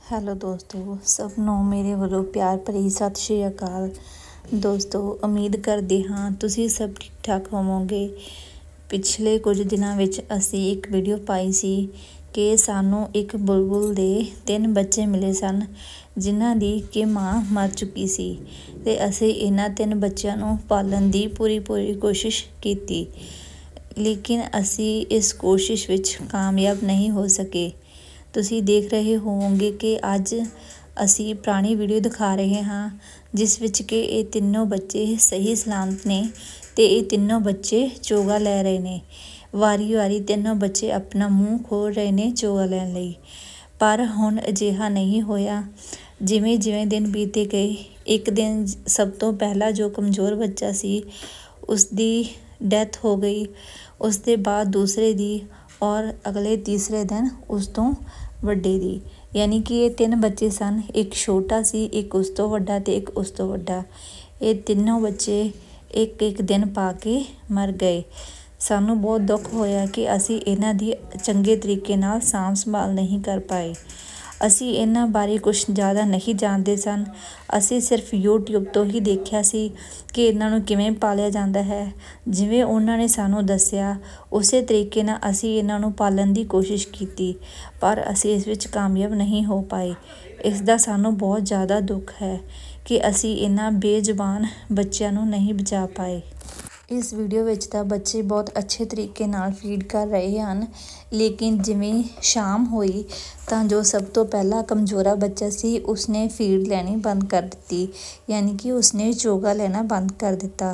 Hello ਦੋਸਤੋ, ਸਭ ਨੂੰ ਮੇਰੇ ਵੱਲੋਂ ਪਿਆਰ ਭਰੀ ਸਤਿ ਸ਼੍ਰੀ ਅਕਾਲ। ਦੋਸਤੋ, ਉਮੀਦ ਕਰਦੇ ਹਾਂ ਤੁਸੀਂ ਸਭ ਠੀਕ ਠਾਕ ਹੋਵੋਗੇ। ਪਿਛਲੇ ਕੁਝ ਦਿਨਾਂ ਵਿੱਚ ਅਸੀਂ ਇੱਕ ਵੀਡੀਓ ਪਾਈ ਸੀ ਕਿ ਸਾਨੂੰ ਇੱਕ ਬੁਲਬੁਲ ਦੇ 3 ਬੱਚੇ ਮਿਲੇ ਸਨ, ਜਿਨ੍ਹਾਂ ਦੀ ਕਿ ਮਾਂ ਮਰ ਚੁੱਕੀ ਸੀ ਅਤੇ ਅਸੀਂ ਇਹਨਾਂ 3 ਬੱਚਿਆਂ ਨੂੰ ਪਾਲਣ ਦੀ ਪੂਰੀ ਕੋਸ਼ਿਸ਼ ਕੀਤੀ, ਲੇਕਿਨ ਅਸੀਂ ਇਸ ਕੋਸ਼ਿਸ਼ ਵਿੱਚ ਕਾਮਯਾਬ ਨਹੀਂ ਹੋ ਸਕੇ। ਤੁਸੀਂ ਦੇਖ ਰਹੇ ਹੋਵੋਗੇ ਕਿ ਅੱਜ ਅਸੀਂ ਪੁਰਾਣੀ ਵੀਡੀਓ ਦਿਖਾ ਰਹੇ ਹਾਂ, ਜਿਸ ਵਿੱਚ ਕਿ ਇਹ ਤਿੰਨੋਂ ਬੱਚੇ ਸਹੀ ਸਲਾਮਤ ਨੇ ਅਤੇ ਇਹ ਤਿੰਨੋਂ ਬੱਚੇ ਚੋਗਾ ਲੈ ਰਹੇ ਨੇ। ਵਾਰੀ ਤਿੰਨੋਂ ਬੱਚੇ ਆਪਣਾ ਮੂੰਹ ਖੋਲ੍ਹ ਰਹੇ ਨੇ ਚੋਗਾ ਲੈਣ ਲਈ, ਪਰ ਹੁਣ ਅਜਿਹਾ ਨਹੀਂ ਹੋਇਆ। ਜਿਵੇਂ ਦਿਨ ਬੀਤੇ ਗਏ, ਇੱਕ ਦਿਨ ਸਭ ਤੋਂ ਪਹਿਲਾਂ ਜੋ ਕਮਜ਼ੋਰ ਬੱਚਾ ਸੀ ਉਸਦੀ ਡੈਥ ਹੋ ਗਈ, ਉਸ ਦੇ ਬਾਅਦ ਦੂਸਰੇ ਦੀ, ਔਰ ਅਗਲੇ ਤੀਸਰੇ ਦਿਨ ਉਸ ਤੋਂ ਵੱਡੇ ਦੀ। ਯਾਨੀ ਕਿ ਇਹ 3 ਬੱਚੇ ਸਨ, ਇੱਕ ਛੋਟਾ ਸੀ, ਇੱਕ ਉਸ ਤੋਂ ਵੱਡਾ ਅਤੇ ਇੱਕ ਉਸ ਤੋਂ ਵੱਡਾ। ਇਹ ਤਿੰਨੋਂ ਬੱਚੇ ਇੱਕ ਦਿਨ ਪਾ ਕੇ ਮਰ ਗਏ। ਸਾਨੂੰ ਬਹੁਤ ਦੁੱਖ ਹੋਇਆ ਕਿ ਅਸੀਂ ਇਹਨਾਂ ਦੀ ਚੰਗੇ ਤਰੀਕੇ ਨਾਲ ਸਾਂਭ ਸੰਭਾਲ ਨਹੀਂ ਕਰ ਪਾਏ। ਅਸੀਂ ਇਹਨਾਂ ਬਾਰੇ ਕੁਛ ਜ਼ਿਆਦਾ ਨਹੀਂ ਜਾਣਦੇ ਸਨ। ਅਸੀਂ ਸਿਰਫ YouTube ਤੋਂ ਹੀ ਦੇਖਿਆ ਸੀ ਕਿ ਇਹਨਾਂ ਨੂੰ ਕਿਵੇਂ ਪਾਲਿਆ ਜਾਂਦਾ ਹੈ। ਜਿਵੇਂ ਉਹਨਾਂ ਨੇ ਸਾਨੂੰ ਦੱਸਿਆ ਉਸੇ ਤਰੀਕੇ ਨਾਲ ਅਸੀਂ ਇਹਨਾਂ ਨੂੰ ਪਾਲਣ ਦੀ ਕੋਸ਼ਿਸ਼ ਕੀਤੀ, ਪਰ ਅਸੀਂ ਇਸ ਵਿੱਚ ਕਾਮਯਾਬ ਨਹੀਂ ਹੋ ਪਾਏ। ਇਸ ਦਾ ਸਾਨੂੰ ਬਹੁਤ ਜ਼ਿਆਦਾ ਦੁੱਖ ਹੈ ਕਿ ਅਸੀਂ ਇਹਨਾਂ ਬੇਜ਼ੁਬਾਨ ਬੱਚਿਆਂ ਨੂੰ ਨਹੀਂ ਬਚਾ ਪਾਏ। ਇਸ ਵੀਡੀਓ ਵਿੱਚ ਤਾਂ ਬੱਚੇ ਬਹੁਤ ਅੱਛੇ ਤਰੀਕੇ ਨਾਲ ਫੀਡ ਕਰ ਰਹੇ ਹਨ, ਲੇਕਿਨ ਜਿਵੇਂ ਸ਼ਾਮ ਹੋਈ ਤਾਂ ਜੋ ਸਭ ਤੋਂ ਪਹਿਲਾਂ ਕਮਜ਼ੋਰਾ ਬੱਚਾ ਸੀ ਉਸਨੇ ਫੀਡ ਲੈਣੀ ਬੰਦ ਕਰ ਦਿੱਤੀ, ਯਾਨੀ ਕਿ ਉਸਨੇ ਚੋਗਾ ਲੈਣਾ ਬੰਦ ਕਰ ਦਿੱਤਾ।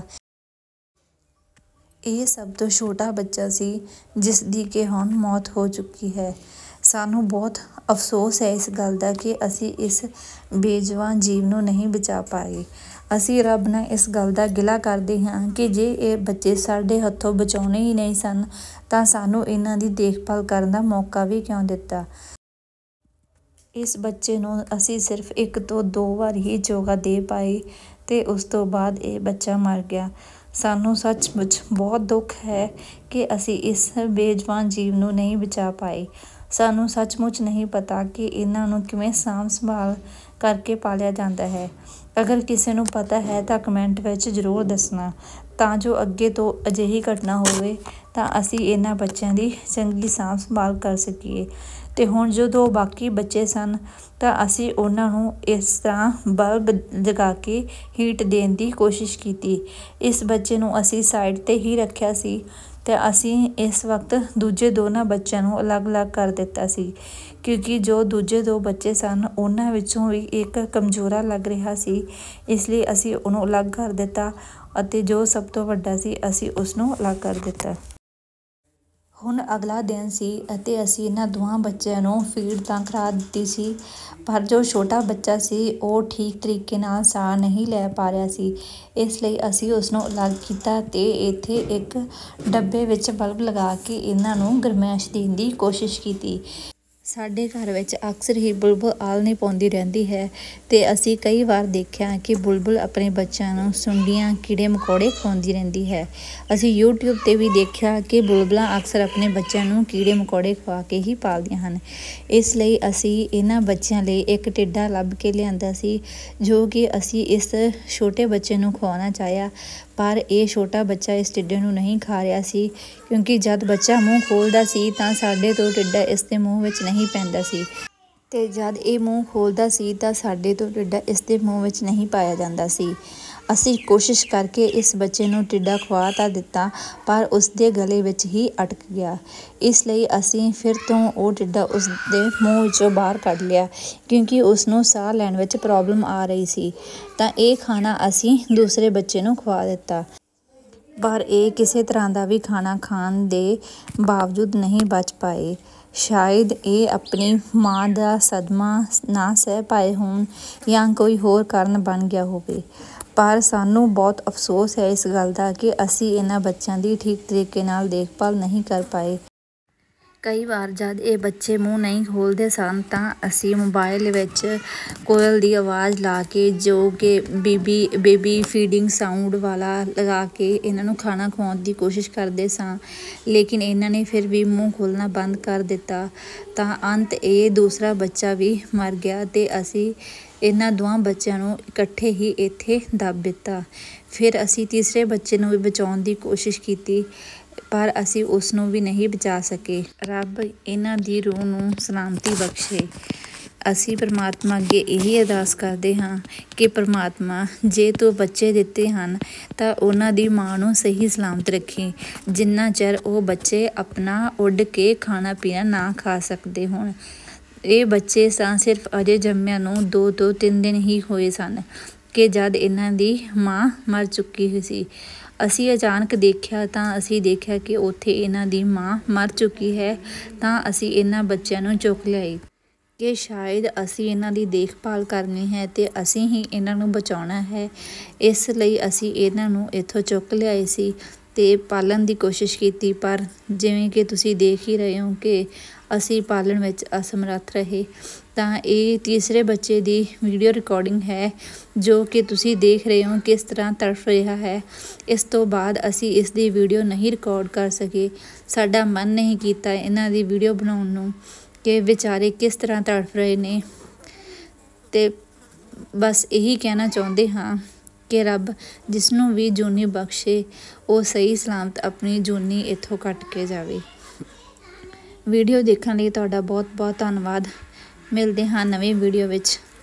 ਇਹ ਸਭ ਤੋਂ ਛੋਟਾ ਬੱਚਾ ਸੀ ਜਿਸ ਦੀ ਕਿ ਹੁਣ ਮੌਤ ਹੋ ਚੁੱਕੀ ਹੈ। ਸਾਨੂੰ ਬਹੁਤ ਅਫਸੋਸ ਹੈ ਇਸ ਗੱਲ ਦਾ ਕਿ ਅਸੀਂ ਇਸ ਬੇਜਵਾਨ ਜੀਵ ਨੂੰ ਨਹੀਂ ਬਚਾ ਪਾਏ। ਅਸੀਂ ਰੱਬ ਨਾਲ ਇਸ ਗੱਲ ਦਾ ਗਿਲਾ ਕਰਦੇ ਹਾਂ ਕਿ ਜੇ ਇਹ ਬੱਚੇ ਸਾਡੇ ਹੱਥੋਂ ਬਚਾਉਣੇ ਹੀ ਨਹੀਂ ਸਨ ਤਾਂ ਸਾਨੂੰ ਇਹਨਾਂ ਦੀ ਦੇਖਭਾਲ ਕਰਨ ਦਾ ਮੌਕਾ ਵੀ ਕਿਉਂ ਦਿੱਤਾ। ਇਸ ਬੱਚੇ ਨੂੰ ਅਸੀਂ ਸਿਰਫ 1 ਤੋਂ 2 ਵਾਰ ਹੀ ਚੋਗਾ ਦੇ ਪਾਏ ਅਤੇ ਉਸ ਤੋਂ ਬਾਅਦ ਇਹ ਬੱਚਾ ਮਰ ਗਿਆ। ਸਾਨੂੰ ਸੱਚਮੁੱਚ ਬਹੁਤ ਦੁੱਖ ਹੈ ਕਿ ਅਸੀਂ ਇਸ ਬੇਜਵਾਨ ਜੀਵ ਨੂੰ ਨਹੀਂ ਬਚਾ ਪਾਏ। ਸਾਨੂੰ ਸੱਚਮੁੱਚ ਨਹੀਂ ਪਤਾ ਕਿ ਇਹਨਾਂ ਨੂੰ ਕਿਵੇਂ ਸਾਂਭ ਸੰਭਾਲ ਕਰਕੇ ਪਾਲਿਆ ਜਾਂਦਾ ਹੈ। ਅਗਰ ਕਿਸੇ ਨੂੰ ਪਤਾ ਹੈ ਤਾਂ ਕਮੈਂਟ ਵਿੱਚ ਜ਼ਰੂਰ ਦੱਸਣਾ, ਤਾਂ ਜੋ ਅੱਗੇ ਤੋਂ ਅਜਿਹੀ ਘਟਨਾ ਹੋਵੇ ਤਾਂ ਅਸੀਂ ਇਹਨਾਂ ਬੱਚਿਆਂ ਦੀ ਚੰਗੀ ਸਾਂਭ ਸੰਭਾਲ ਕਰ ਸਕੀਏ। ਅਤੇ ਹੁਣ ਜਦੋਂ ਬਾਕੀ ਬੱਚੇ ਸਨ ਤਾਂ ਅਸੀਂ ਉਹਨਾਂ ਨੂੰ ਇਸ ਤਰ੍ਹਾਂ ਬਲਬ ਜਗਾ ਕੇ ਹੀਟ ਦੇਣ ਦੀ ਕੋਸ਼ਿਸ਼ ਕੀਤੀ। ਇਸ ਬੱਚੇ ਨੂੰ ਅਸੀਂ ਸਾਈਡ 'ਤੇ ਹੀ ਰੱਖਿਆ ਸੀ ਅਤੇ ਅਸੀਂ ਇਸ ਵਕਤ ਦੂਜੇ ਦੋਨਾਂ ਬੱਚਿਆਂ ਨੂੰ ਅਲੱਗ ਕਰ ਦਿੱਤਾ ਸੀ, ਕਿਉਂਕਿ ਜੋ ਦੂਜੇ 2 ਬੱਚੇ ਸਨ ਉਹਨਾਂ ਵਿੱਚੋਂ ਵੀ ਇੱਕ ਕਮਜ਼ੋਰਾ ਲੱਗ ਰਿਹਾ ਸੀ, ਇਸ ਲਈ ਅਸੀਂ ਉਹਨੂੰ ਅਲੱਗ ਕਰ ਦਿੱਤਾ ਅਤੇ ਜੋ ਸਭ ਤੋਂ ਵੱਡਾ ਸੀ ਅਸੀਂ ਉਸਨੂੰ ਅਲੱਗ ਕਰ ਦਿੱਤਾ। ਹੁਣ ਅਗਲਾ ਦਿਨ ਸੀ ਅਤੇ ਅਸੀਂ ਇਹਨਾਂ ਦੋਹਾਂ ਬੱਚਿਆਂ ਨੂੰ ਫੀਡ ਤਾਂ ਕਰਾ ਦਿੱਤੀ ਸੀ, ਪਰ ਜੋ ਛੋਟਾ ਬੱਚਾ ਸੀ ਉਹ ਠੀਕ ਤਰੀਕੇ ਨਾਲ ਸਾਹ ਨਹੀਂ ਲੈ ਪਾ ਰਿਹਾ ਸੀ। ਇਸ ਲਈ ਅਸੀਂ ਉਸਨੂੰ ਅਲੱਗ ਕੀਤਾ ਅਤੇ ਇੱਥੇ ਇੱਕ ਡੱਬੇ ਵਿੱਚ ਬਲਬ ਲਗਾ ਕੇ ਇਹਨਾਂ ਨੂੰ ਗਰਮੈਸ਼ ਦੇਣ ਦੀ ਕੋਸ਼ਿਸ਼ ਕੀਤੀ। ਸਾਡੇ ਘਰ ਵਿੱਚ ਅਕਸਰ ਹੀ ਬੁਲਬੁਲ ਆਲ੍ਹਣੇ ਪਾਉਂਦੀ ਰਹਿੰਦੀ ਹੈ ਅਤੇ ਅਸੀਂ ਕਈ ਵਾਰ ਦੇਖਿਆ ਕਿ ਬੁਲਬੁਲ ਆਪਣੇ ਬੱਚਿਆਂ ਨੂੰ ਸੁੰਡੀਆਂ, ਕੀੜੇ ਮਕੌੜੇ ਖਵਾਉਂਦੀ ਰਹਿੰਦੀ ਹੈ। ਅਸੀਂ YouTube 'ਤੇ ਵੀ ਦੇਖਿਆ ਕਿ ਬੁਲਬੁਲਾਂ ਅਕਸਰ ਆਪਣੇ ਬੱਚਿਆਂ ਨੂੰ ਕੀੜੇ ਮਕੌੜੇ ਖਵਾ ਕੇ ਹੀ ਪਾਲਦੀਆਂ ਹਨ। ਇਸ ਲਈ ਅਸੀਂ ਇਹਨਾਂ ਬੱਚਿਆਂ ਲਈ ਇੱਕ ਟਿੱਡਾ ਲੱਭ ਕੇ ਲਿਆਂਦਾ ਸੀ, ਜੋ ਕਿ ਅਸੀਂ ਇਸ ਛੋਟੇ ਬੱਚੇ ਨੂੰ ਖਵਾਉਣਾ ਚਾਹਿਆ, ਪਰ ਇਹ ਛੋਟਾ ਬੱਚਾ ਇਸ ਟਿੱਡੇ ਨੂੰ ਨਹੀਂ ਖਾ ਰਿਹਾ ਸੀ, ਕਿਉਂਕਿ ਜਦ ਬੱਚਾ ਮੂੰਹ ਖੋਲ੍ਹਦਾ ਸੀ ਤਾਂ ਸਾਡੇ ਤੋਂ ਟਿੱਡਾ ਇਸ ਦੇ ਮੂੰਹ ਵਿੱਚ ਨਹੀਂ ਪੈਂਦਾ ਸੀ, ਅਤੇ ਜਦ ਇਹ ਮੂੰਹ ਖੋਲ੍ਹਦਾ ਸੀ ਤਾਂ ਸਾਡੇ ਤੋਂ ਟਿੱਡਾ ਇਸ ਦੇ ਮੂੰਹ ਵਿੱਚ ਨਹੀਂ ਪਾਇਆ ਜਾਂਦਾ ਸੀ। ਅਸੀਂ ਕੋਸ਼ਿਸ਼ ਕਰਕੇ ਇਸ ਬੱਚੇ ਨੂੰ ਟਿੱਡਾ ਖਵਾ ਤਾਂ ਦਿੱਤਾ, ਪਰ ਉਸ ਦੇ ਗਲੇ ਵਿੱਚ ਹੀ ਅਟਕ ਗਿਆ। ਇਸ ਲਈ ਅਸੀਂ ਫਿਰ ਤੋਂ ਉਹ ਟਿੱਡਾ ਉਸ ਦੇ ਮੂੰਹ ਵਿੱਚੋਂ ਬਾਹਰ ਕੱਢ ਲਿਆ, ਕਿਉਂਕਿ ਉਸਨੂੰ ਸਾਹ ਲੈਣ ਵਿੱਚ ਪ੍ਰੋਬਲਮ ਆ ਰਹੀ ਸੀ। ਤਾਂ ਇਹ ਖਾਣਾ ਅਸੀਂ ਦੂਸਰੇ ਬੱਚੇ ਨੂੰ ਖਵਾ ਦਿੱਤਾ, ਪਰ ਇਹ ਕਿਸੇ ਤਰ੍ਹਾਂ ਦਾ ਵੀ ਖਾਣਾ ਖਾਣ ਦੇ ਬਾਵਜੂਦ ਨਹੀਂ ਬਚ ਪਾਏ। ਸ਼ਾਇਦ ਇਹ ਆਪਣੀ ਮਾਂ ਦਾ ਸਦਮਾ ਨਾ ਸਹਿ ਪਾਏ ਹੋਣ ਜਾਂ ਕੋਈ ਹੋਰ ਕਾਰਨ ਬਣ ਗਿਆ ਹੋਵੇ, ਪਰ ਸਾਨੂੰ ਬਹੁਤ ਅਫਸੋਸ ਹੈ ਇਸ ਗੱਲ ਦਾ ਕਿ ਅਸੀਂ ਇਹਨਾਂ ਬੱਚਿਆਂ ਦੀ ਠੀਕ ਤਰੀਕੇ ਨਾਲ ਦੇਖਭਾਲ ਨਹੀਂ ਕਰ ਪਾਏ। ਕਈ ਵਾਰ ਜਦ ਇਹ ਬੱਚੇ ਮੂੰਹ ਨਹੀਂ ਖੋਲ੍ਹਦੇ ਸਨ ਤਾਂ ਅਸੀਂ ਮੋਬਾਈਲ ਵਿੱਚ ਕੋਇਲ ਦੀ ਆਵਾਜ਼ ਲਾ ਕੇ, ਜੋ ਕਿ ਬੇਬੀ ਫੀਡਿੰਗ ਸਾਊਂਡ ਵਾਲਾ ਲਗਾ ਕੇ ਇਹਨਾਂ ਨੂੰ ਖਾਣਾ ਖਵਾਉਣ ਦੀ ਕੋਸ਼ਿਸ਼ ਕਰਦੇ ਸਾਂ, ਲੇਕਿਨ ਇਹਨਾਂ ਨੇ ਫਿਰ ਵੀ ਮੂੰਹ ਖੋਲ੍ਹਣਾ ਬੰਦ ਕਰ ਦਿੱਤਾ। ਤਾਂ ਅੰਤ ਇਹ ਦੂਸਰਾ ਬੱਚਾ ਵੀ ਮਰ ਗਿਆ ਤੇ ਅਸੀਂ ਇਹਨਾਂ ਦੋਵਾਂ ਬੱਚਿਆਂ ਨੂੰ ਇਕੱਠੇ ਹੀ ਇੱਥੇ ਦੱਬ ਦਿੱਤਾ। ਫਿਰ ਅਸੀਂ ਤੀਸਰੇ ਬੱਚੇ ਨੂੰ ਵੀ ਬਚਾਉਣ ਦੀ ਕੋਸ਼ਿਸ਼ ਕੀਤੀ, ਪਰ ਅਸੀਂ ਉਸ ਨੂੰ ਵੀ ਨਹੀਂ ਬਚਾ ਸਕੇ। ਰੱਬ ਇਹਨਾਂ ਦੀ ਰੂਹ ਨੂੰ ਸਲਾਮਤੀ ਬਖਸ਼ੇ। ਅਸੀਂ ਪਰਮਾਤਮਾ ਅੱਗੇ ਇਹੀ ਅਰਦਾਸ ਕਰਦੇ ਹਾਂ ਕਿ ਪਰਮਾਤਮਾ, ਜੇ ਤੂੰ ਬੱਚੇ ਦਿੱਤੇ ਹਨ ਤਾਂ ਉਹਨਾਂ ਦੀ ਮਾਂ ਨੂੰ ਸਹੀ ਸਲਾਮਤ ਰੱਖੀ, ਜਿੰਨਾ ਚਿਰ ਉਹ ਬੱਚੇ ਆਪਣਾ ਉੱਡ ਕੇ ਖਾਣਾ ਪੀਣਾ ਨਾ ਖਾ ਸਕਦੇ ਹੋਣ। ਇਹ ਬੱਚੇ ਤਾਂ ਸਿਰਫ ਅਜੇ ਜੰਮਿਆਂ ਨੂੰ 2 ਤੋਂ 3 ਦਿਨ ਹੀ ਹੋਏ ਸਨ ਕਿ ਜਦ ਇਹਨਾਂ ਦੀ ਮਾਂ ਮਰ ਚੁੱਕੀ ਹੋਈ ਸੀ। ਅਸੀਂ ਅਚਾਨਕ ਦੇਖਿਆ ਤਾਂ ਅਸੀਂ ਦੇਖਿਆ ਕਿ ਉੱਥੇ ਇਹਨਾਂ ਦੀ ਮਾਂ ਮਰ ਚੁੱਕੀ ਹੈ। ਤਾਂ ਅਸੀਂ ਇਹਨਾਂ ਬੱਚਿਆਂ ਨੂੰ ਚੁੱਕ ਲਿਆਏ ਕਿ ਸ਼ਾਇਦ ਅਸੀਂ ਇਹਨਾਂ ਦੀ ਦੇਖਭਾਲ ਕਰਨੀ ਹੈ ਤੇ ਅਸੀਂ ਹੀ ਇਹਨਾਂ ਨੂੰ ਬਚਾਉਣਾ ਹੈ। ਇਸ ਲਈ ਅਸੀਂ ਇਹਨਾਂ ਨੂੰ ਇੱਥੋਂ ਚੁੱਕ ਲਿਆਏ ਸੀ ਤੇ ਪਾਲਣ ਦੀ ਕੋਸ਼ਿਸ਼ ਕੀਤੀ, ਪਰ ਜਿਵੇਂ ਕਿ ਤੁਸੀਂ ਦੇਖ ਹੀ ਰਹੇ ਹੋ ਕਿ ਅਸੀਂ ਪਾਲਣ ਵਿੱਚ ਅਸਮਰੱਥ ਰਹੇ। ਤਾਂ ਇਹ ਤੀਸਰੇ ਬੱਚੇ ਦੀ ਵੀਡੀਓ ਰਿਕਾਰਡਿੰਗ ਹੈ, ਜੋ ਕਿ ਤੁਸੀਂ ਦੇਖ ਰਹੇ ਹੋ ਕਿਸ ਤਰ੍ਹਾਂ ਤੜਫ ਰਿਹਾ ਹੈ। ਇਸ ਤੋਂ ਬਾਅਦ ਅਸੀਂ ਇਸ ਦੀ ਵੀਡੀਓ ਨਹੀਂ ਰਿਕਾਰਡ ਕਰ ਸਕੇ। ਸਾਡਾ ਮਨ ਨਹੀਂ ਕੀਤਾ ਇਹਨਾਂ ਦੀ ਵੀਡੀਓ ਬਣਾਉਣ ਨੂੰ ਕਿ ਵਿਚਾਰੇ ਕਿਸ ਤਰ੍ਹਾਂ ਤੜਫ ਰਹੇ ਨੇ। ਤੇ ਬਸ ਇਹੀ ਕਹਿਣਾ ਚਾਹੁੰਦੇ ਹਾਂ ਕਿ ਰੱਬ ਜਿਸ ਨੂੰ ਵੀ ਜੂਨੀ ਬਖਸ਼ੇ, ਉਹ ਸਹੀ ਸਲਾਮਤ ਆਪਣੀ ਜੂਨੀ ਇੱਥੋਂ ਕੱਟ ਕੇ ਜਾਵੇ। ਵੀਡੀਓ ਦੇਖਣ ਲਈ ਤੁਹਾਡਾ ਬਹੁਤ ਬਹੁਤ ਧੰਨਵਾਦ। ਮਿਲਦੇ ਹਾਂ ਨਵੀਂ ਵੀਡੀਓ ਵਿੱਚ।